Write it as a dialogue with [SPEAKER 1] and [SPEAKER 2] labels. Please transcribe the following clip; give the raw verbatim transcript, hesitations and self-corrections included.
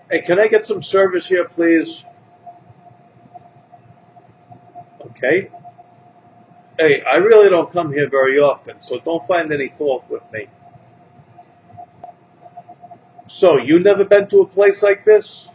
[SPEAKER 1] Hey, can I get some service here, please? Okay. Hey, I really don't come here very often, so don't find any fault with me. So, you never been to a place like this?